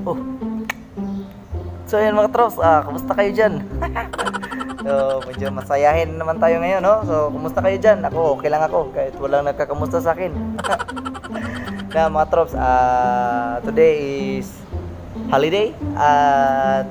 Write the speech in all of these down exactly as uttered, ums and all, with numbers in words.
Oh. So yun mga trops, ah, kumusta kayo dyan? So medyo masayahin naman tayo ngayon, no? So kumusta kayo dyan? Ako okay lang ako kahit walang nagkakamusta sa akin. Na mga trops, ah, today is holiday at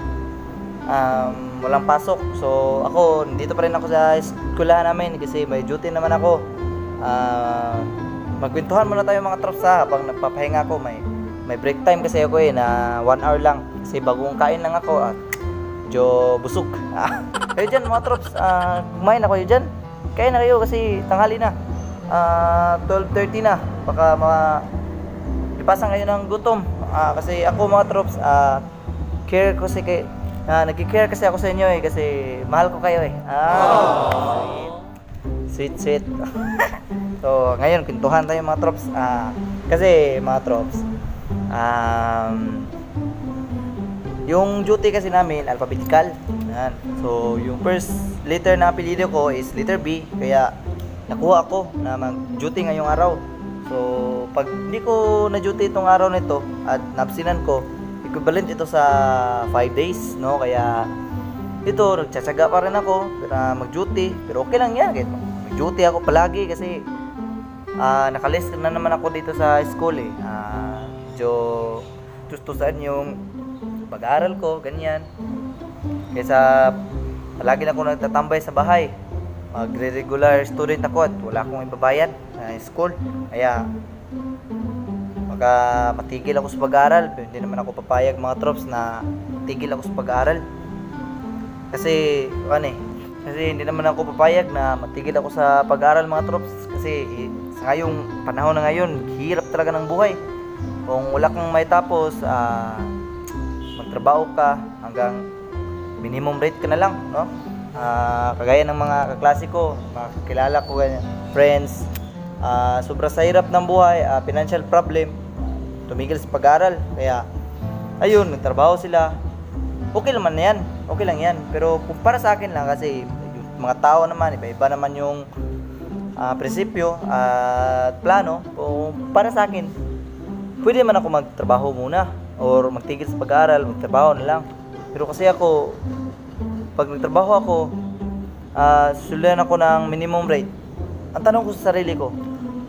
um, walang pasok. So ako, dito pa rin ako sa eskwelahan namin kasi may duty naman ako. uh, Magkwentuhan muna tayo mga trops ha, habang nagpapahinga ako. May may break time kasi ako eh, na one hour lang. Kasi bagong kain lang ako at medyo busog. Kayo dyan mga trops, uh, kumain na kayo dyan. Kain na kayo kasi tanghali na, uh, twelve thirty na. Baka mga lipasan kayo ng gutom. uh, Kasi ako mga trops, uh, care ko kasi kay, uh, nag-care kasi ako sa inyo eh, kasi mahal ko kayo eh. ah, Sweet sweet. So ngayon kwentuhan tayo mga trops. uh, Kasi mga trops, um, yung duty kasi namin alphabetical. Yan. So yung first letter na apelyido ko is letter B, kaya nakuha ako na mag-duty ngayong araw. So pag hindi ko na-duty itong araw nito at napsinan ko, equivalent ito sa five days, no? Kaya ito, nagtsatsaga pa rin ako para mag-duty. Pero okay lang yan, kahit mag-duty ako palagi kasi uh, nakalist na naman ako dito sa school eh. uh, Medyo tustusan yung pag-aaral ko, ganyan. Kaysa palagi na ako nagtatambay sa bahay, magre-regular student ako at wala akong ibabayad sa school. Kaya baka matigil ako sa pag-aaral. Pero hindi naman ako papayag mga trops na tigil ako sa pag-aaral. Kasi ano eh, kasi hindi naman ako papayag na matigil ako sa pag-aaral mga trops. Kasi sa ngayong panahon na ngayon, hirap talaga ng buhay. Kung wala kang may tapos, ah uh, magtrabaho ka hanggang minimum rate ka na lang, no? Uh, kagaya ng mga kaklase ko, mga kakilala ko, ganyan, friends, uh, sobra sa hirap ng buhay, uh, financial problem, tumigil sa pag-aaral. Kaya ayun, nagtrabaho sila. Okay naman na yan, okay lang yan. Pero kung para sa akin lang, kasi yung mga tao naman, iba-iba naman yung uh, prinsipyo at uh, plano. Kung para sa akin, pwede man ako magtrabaho muna or magtigil sa pag-aaral, magtrabaho na lang. Pero kasi ako, pag nagtrabaho ako, uh, susulian ako ng minimum rate. Ang tanong ko sa sarili ko,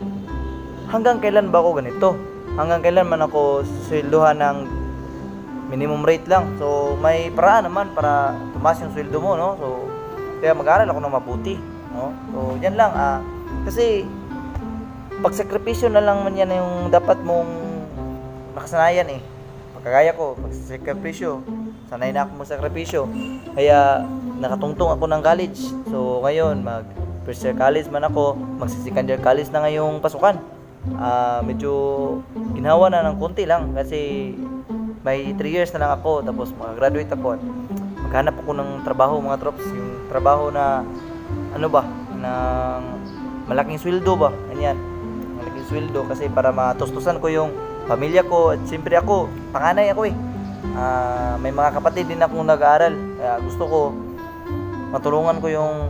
hanggang kailan ba ako ganito? Hanggang kailan man ako susilduhan ng minimum rate lang? So may paraan naman para tumaas yung sweldo mo, no? So kaya mag-aaral ako ng mabuti, no? So yan lang. uh, Kasi pagsakripisyo na lang man yan yung dapat mong nakasanayan eh. Kagaya ko, magsasakripisyo, sanay na ako magsakripisyo. Kaya nakatungtong ako ng college. So ngayon, mag first year college man ako, magsi-second year college na ngayong pasukan. uh, Medyo ginawa na ng konti lang kasi may three years na lang ako, tapos mag-graduate ako. Maghanap ako ng trabaho mga trops. Yung trabaho na ano ba, ng malaking sweldo ba, ganyan, malaking sweldo, kasi para matustusan ko yung pamilya ko. At siyempre ako, panganay ako eh. uh, May mga kapatid din akong nag-aaral. Kaya gusto ko matulungan ko yung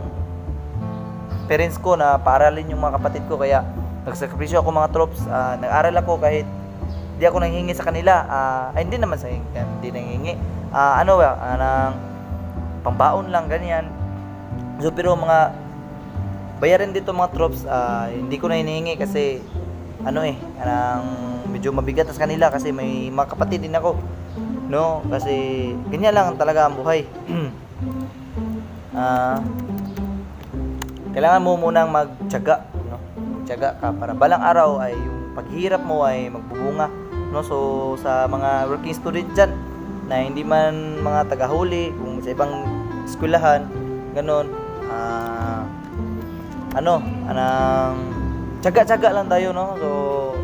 parents ko na paaralin yung mga kapatid ko. Kaya nagsakripisyo ako mga trops. uh, Nag-aaral ako kahit hindi ako nanghingi sa kanila. uh, Ay hindi naman sa hindi nanghingi, uh, ano ba, uh, ng pambaon lang, ganyan. So pero mga bayarin dito mga trops, uh, hindi ko na hinihingi kasi ano eh, anong medyo mabigat sa kanila kasi may mga kapatid din ako, no? Kasi ganyan lang talaga ang buhay. uh, Kailangan mo munang magtiyaga, no? Magtiyaga ka para balang araw ay yung paghirap mo ay magbubunga, no? So sa mga working student dyan na hindi man mga tagahuli, kung sa ibang eskwelahan, ganun, uh, ano, anang tiyaga-tiyaga lang tayo, no? So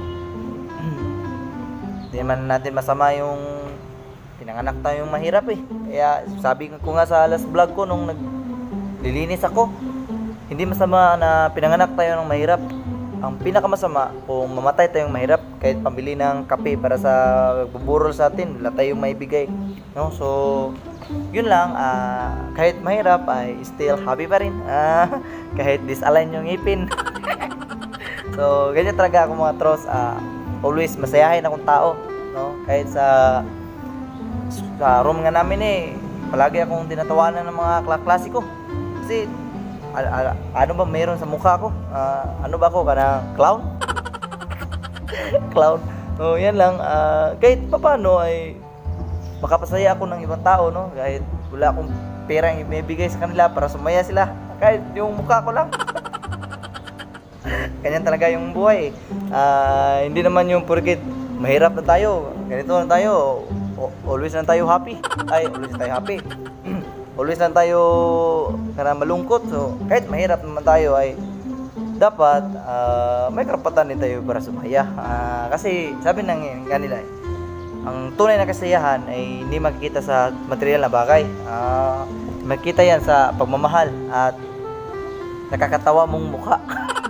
hindi man natin masama yung pinanganak tayong mahirap eh. Kaya sabi ko nga sa last vlog ko nung naglilinis ako, hindi masama na pinanganak tayo ng mahirap. Ang pinakamasama kung mamatay tayong mahirap, kahit pambili ng kape para sa buburol sa atin, wala tayong maibigay, no? So yun lang, uh, kahit mahirap ay still happy pa rin, uh, kahit disalign yung ngipin. So ganyan talaga ako mga tros. uh, Always masayahin akong tao, no? Kahit sa sa room nga namin eh, palagi akong tinatawanan ng mga kaklase ko. Kasi, a- a- ano ba meron sa mukha ko? Ah, ano ba ako? Kanang clown? Clown. So, yan lang. Ah, kahit papaano ay makapasaya ako ng ibang tao, no? Kahit wala akong perang ibibigay sa kanila para sumaya sila. Kahit yung mukha ko lang. Ganyan talaga yung buhay. Ah, hindi naman yung porket mahirap na tayo, ganito na tayo, always lang tayo happy. Ay, always lang tayo happy. Always lang tayo kana malungkot. So, kahit mahirap naman tayo ay dapat uh, may karapatan din tayo para sumaya. Uh, kasi sabi ng kanila, ang tunay na kasiyahan ay hindi makikita sa material na bagay. Uh, makikita yan sa pagmamahal at nakakatawa mong mukha.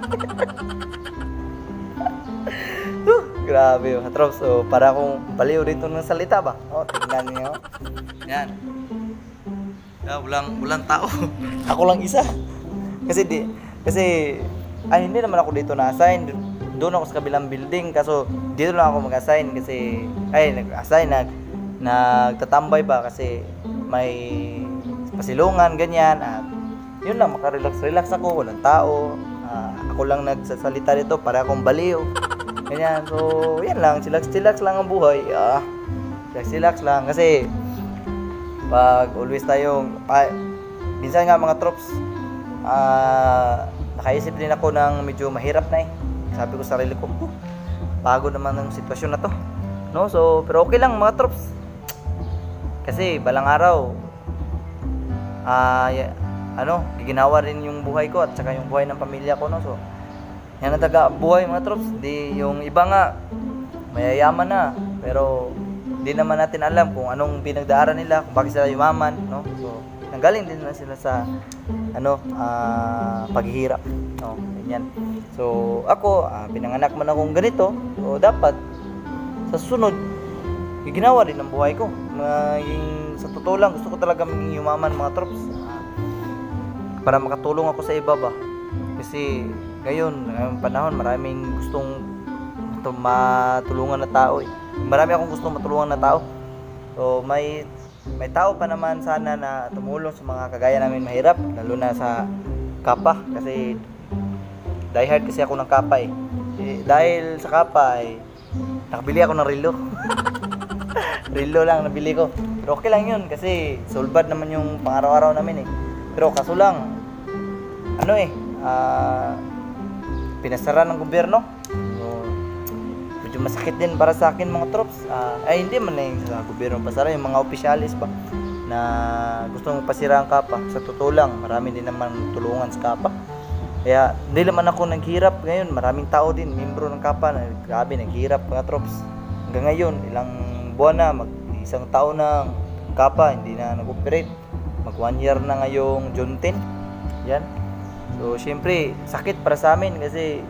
uh, grabe yung hatrops. So, para akong baliw dito ng salita ba? O, oh, tingnan niyo. Yan. Yeah, walang, walang tao. Ako lang isa. Kasi di, kasi, ay hindi naman ako dito na-assign. Doon ako sa kabilang building. Kaso, dito lang ako mag-assign kasi, ay, nag-assign, nag, nagtatambay ba kasi may pasilungan, ganyan. At, yun lang, makarelax-relax ako, walang tao. Uh, ako lang nagsasalita dito para akong baliw. Ganyan, so yan lang, chillax-chillax lang ang buhay. Ah, chillax-chillax lang kasi pag always tayong ah, minsan nga mga trops, ah, nakaisip din ako ng medyo mahirap na eh. Sabi ko sa sarili ko, oh, pagod naman ng sitwasyon na to, no? So, pero okay lang mga trops. Kasi balang araw ah, uh, ano, giginawa rin yung buhay ko at saka yung buhay ng pamilya ko, no? So, yan ang taga buhay mga trops. Di yung iba nga mayayaman na, pero di naman natin alam kung anong pinagdaanan nila, kung bakit sila yumaman, no? So, nanggaling din na sila sa ano, uh, paghihirap, no? Ganyan. So, ako, uh, pinanganak man akong ganito, so dapat sa susunod giginawa din ang buhay ko. Maging sa totoo lang, gusto ko talaga maging yumaman mga trops. Para makatulong ako sa iba ba, kasi ngayon, ngayong panahon maraming gustong matulungan na tao eh. Marami akong gustong matulungan na tao. So may may tao pa naman sana na tumulong sa mga kagaya namin mahirap, lalo na sa kapa, kasi die hard kasi ako ng kapa eh. eh dahil sa kapa ay nakabili ako ng relo. Relo lang nabili ko, pero okay lang yun kasi solbad naman yung pang-araw-araw namin eh. Pero kaso lang, ano eh, uh, pinasara ng gobyerno. So, medyo masakit din para sa akin mga trops. Uh, ay hindi man na yung sa gobyerno pasara, yung mga opisyalis pa na gusto mong pasira ang kapa. Sa totoo lang, marami din naman tulungan sa kapa. Kaya hindi naman ako naghirap ngayon. Maraming tao din, membro ng kapa na grabe naghirap mga trops. Hanggang ngayon, ilang buwan na, mag isang taon na kapa, hindi na nag-operate. Mag one year na ngayong June tenth. Yan. So, syempre, sakit para sa amin kasi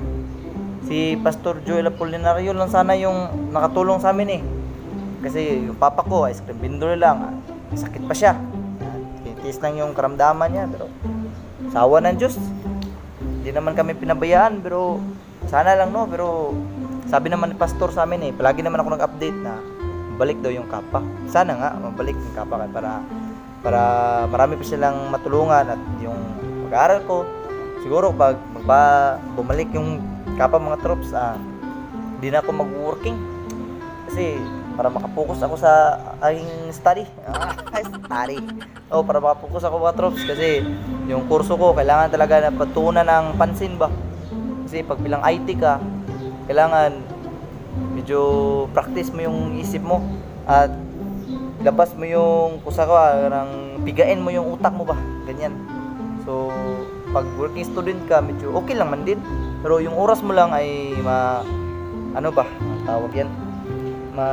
si Pastor Joel Apolinario lang sana yung nakatulong sa amin eh. Kasi yung papa ko, ice cream vendor lang. Sakit pa siya. Tinitiis lang yung karamdaman niya. Pero, sawa ng Diyos. Hindi naman kami pinabayaan. Pero, sana lang no. Pero, sabi naman ni Pastor sa amin eh, palagi naman ako nag-update na balik daw yung kapa. Sana nga, mabalik yung kapa para para marami pa silang matulungan at yung pag-aaral ko siguro pag magba, bumalik yung kapa mga trops, ah, hindi na ako mag-working kasi para makapokus ako sa aking study. Ah, study. Oh, para makapokus ako mga trops kasi yung kurso ko kailangan talaga na patuunan ng pansin ba. Kasi pag bilang I T ka, kailangan medyo practice mo yung isip mo at labas mo yung kusa ko, parang pigain mo yung utak mo ba, ganyan. So pag working student ka, medyo okay lang man din, pero yung oras mo lang ay ma ano ba ang tawag yan, ma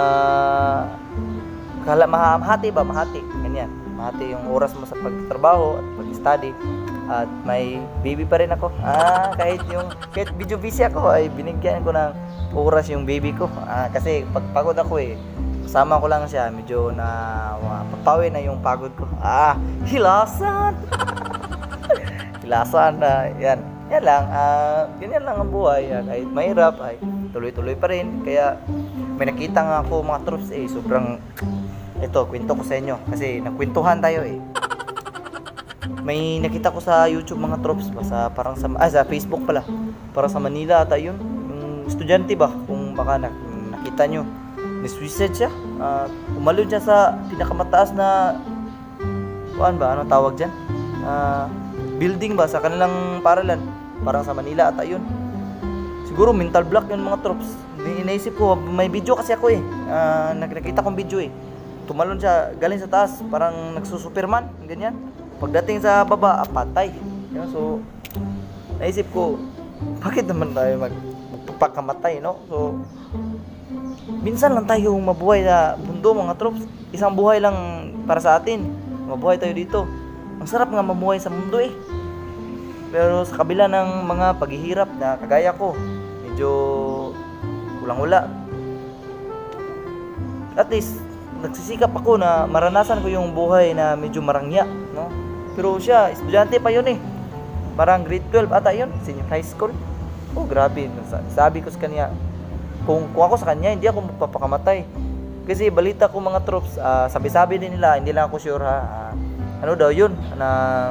kala mahati ba, mahati, ganyan, mahati yung oras mo sa pagtrabaho at pag-study. At may baby pa rin ako, ah kahit yung kahit video busy ako ay binigyan ko ng oras yung baby ko, ah, kasi pag pagod ako eh, sama ko lang siya, medyo na mapapawi na yung pagod ko. Ah, hilasan. Hilasan na, uh, yan. yan lang, ah, ganyan lang ang buhay. Ah, kahit mahirap, ay tuloy-tuloy pa rin. Kaya may nakita nga ako mga troops eh, sobrang, ito, kwento ko sa inyo. Kasi nagkwentuhan tayo eh. May nakita ko sa YouTube mga troops ba, sa parang sa, ah, sa Facebook pala. Parang sa Manila ata yun. Yung estudyante ba, kung baka nak nakita nyo, ni-suicide siya. Uh, umalun siya sa pinakamataas na, kuan ba, anong tawag dyan? Uh, building ba, sa kanilang paralan. Parang sa Manila ata yun. Siguro mental block yun mga troops. Inaisip ko, may video kasi ako eh. Uh, nakita kong video eh. Tumalon siya, galing sa taas, parang nagsusuperman, ganyan. Pagdating sa baba, ah, patay. Yun, so, naisip ko, bakit naman tayo mag magpapakamatay, no? So, minsan lang tayo mabuhay sa mundo, mga troops. Isang buhay lang para sa atin. Mabuhay tayo dito. Ang sarap nga mabuhay sa mundo eh. Pero sa kabila ng mga paghihirap na kagaya ko, medyo kulang-wala. At least, nagsisikap ako na maranasan ko yung buhay na medyo marangya, no? Pero siya, estudyante pa yun eh. Parang grade twelve ata yun, senior high school. Oh, grabe. Sabi ko sa kanya, kung, kung ako sa kanya, hindi ako magpapakamatay. Kasi balita ko mga troops, uh, sabi-sabi din nila, hindi lang ako sure ha. Uh, ano daw yun, na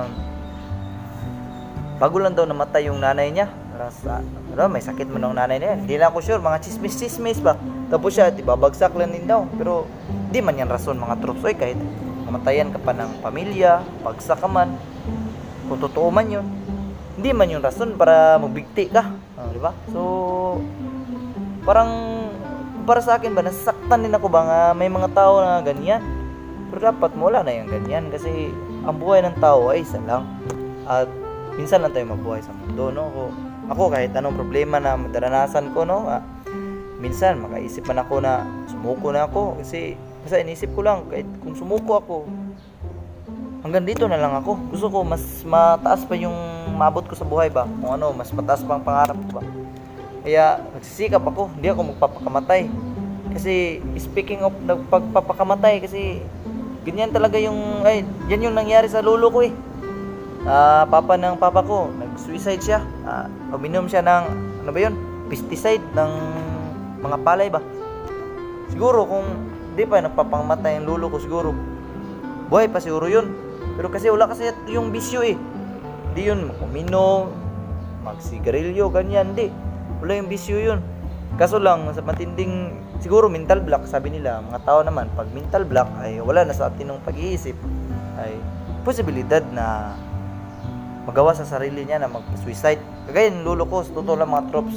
bago lang daw namatay yung nanay niya. Sa, ano, may sakit man ng nanay niya. Hindi lang ako sure, mga chismis-chismis ba. Tapos siya, babagsak lang din daw. Pero, di man yan rason mga troops. Oy, kahit kamatayan ka pa ng pamilya, bagsak ka man, kung totoo man yun, hindi man yung rason para magbigti ka, uh, di ba? So parang para sa akin ba, nasasaktan din ako ba nga may mga tao na ganyan. Pero dapat wala na yung ganyan, kasi ang buhay ng tao ay isa lang, at minsan lang tayo mabuhay sa mundo, no? Ako, ako kahit anong problema na madaranasan ko, no, ah, minsan makaisip man ako na sumuko na ako, kasi Kasi inisip ko lang, kahit kung sumuko ako, hanggang dito na lang ako. Gusto ko mas mataas pa yung maabot ko sa buhay ba, kung ano, mas mataas pa ang pangarap ko ba. Kaya nagsisikap ako, hindi ako magpapakamatay. Kasi speaking of pagpapakamatay, kasi ganyan talaga yung, ay, yan yung nangyari sa lolo ko eh. Uh, papa ng papa ko, nag-suicide siya. Uh, uminom siya ng, ano ba yun, pesticide ng mga palay ba. Siguro kung di pa nagpapangamatay ang lolo ko, siguro buhay pa siguro yun. Pero kasi wala kasi yung bisyo eh. Di yun uminom, magsigarilyo, ganyan, di. Wala yung bisyo yun. Kaso lang, sa matinding, siguro mental block, sabi nila, mga tao naman, pag mental block ay wala na sa atin ng pag-iisip, ay posibilidad na magawa sa sarili niya na mag-suicide. Kagaya ng lolo ko, sa totoo lang mga troops,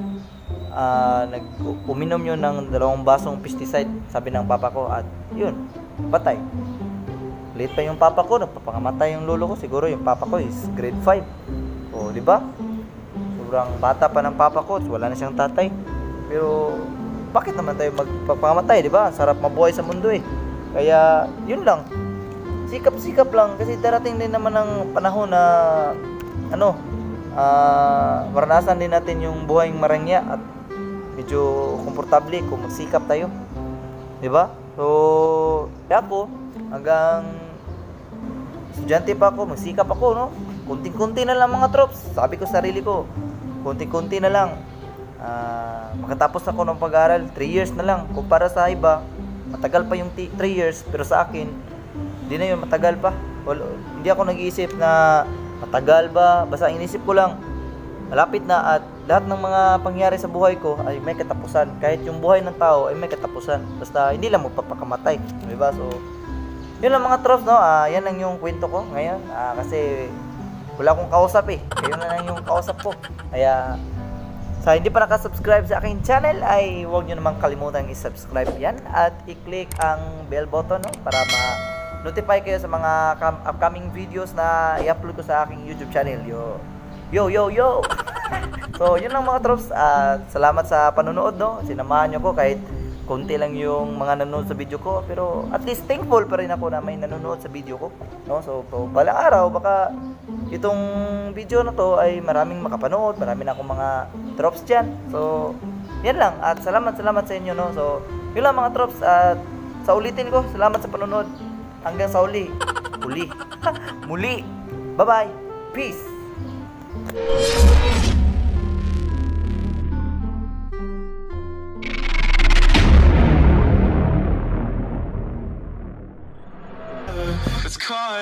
Uh, nag-uminom yun ng dalawang basong pesticide, sabi ng papa ko, at yun, patay. Late pa yung papa ko, nagpapangamatay yung lolo ko. Siguro yung papa ko is grade five. O, di ba? Sobrang bata pa ng papa ko, wala na siyang tatay. Pero bakit naman tayo magpapangamatay, di ba? Sarap mabuhay sa mundo eh. Kaya yun lang, sikap-sikap lang, kasi darating din naman ng panahon na ano, uh, maranasan din natin yung buhay marangya at medyo komportable kung magsikap tayo, di ba? So, kaya ako, hanggang estudyante pa ako, magsikap ako, no? Kunti-kunti na lang mga troops. Sabi ko sa sarili ko, kunti-kunti na lang. Uh, makatapos ako ng pag-aaral, three years na lang. Kung para sa iba, matagal pa yung three years, pero sa akin, hindi na yun matagal pa. Well, hindi ako nag-iisip na matagal ba, basta inisip ko lang, malapit na, at lahat ng mga pangyari sa buhay ko ay may katapusan. Kahit yung buhay ng tao ay may katapusan. Basta hindi lang magpapakamatay, diba? So, yun lang mga troops, no? Uh, yan lang yung kwento ko ngayon. Uh, kasi wala akong kausap eh. Kayo na lang yung kausap ko. Kaya sa hindi pa nakasubscribe sa aking channel, ay huwag nyo naman kalimutan i-subscribe yan at i-click ang bell button, no? Para ma-notify kayo sa mga upcoming videos na i-upload ko sa aking YouTube channel. Yo, yo, yo, yo! So, yun lang mga troops. Uh, salamat sa panonood, no? Sinamahan nyo ko kahit konti lang yung mga nanonood sa video ko. Pero at least thankful pa rin ako na may nanonood sa video ko, no? So, so balang araw, baka itong video na to ay maraming makapanood. Marami na akong mga troops dyan. So, yan lang. At salamat, salamat sa inyo, no? So, yun lang mga troops. At sa ulitin ko, salamat sa panonood. Hanggang sa uli. Uli. Muli. Bye-bye. Peace.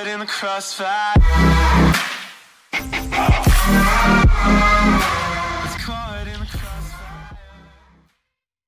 caught in the crossfire.